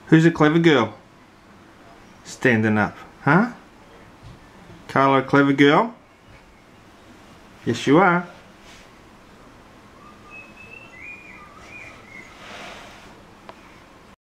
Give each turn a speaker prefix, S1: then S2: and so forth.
S1: Who's a clever girl? Standing up, huh? Karla, a clever girl? Yes, you are.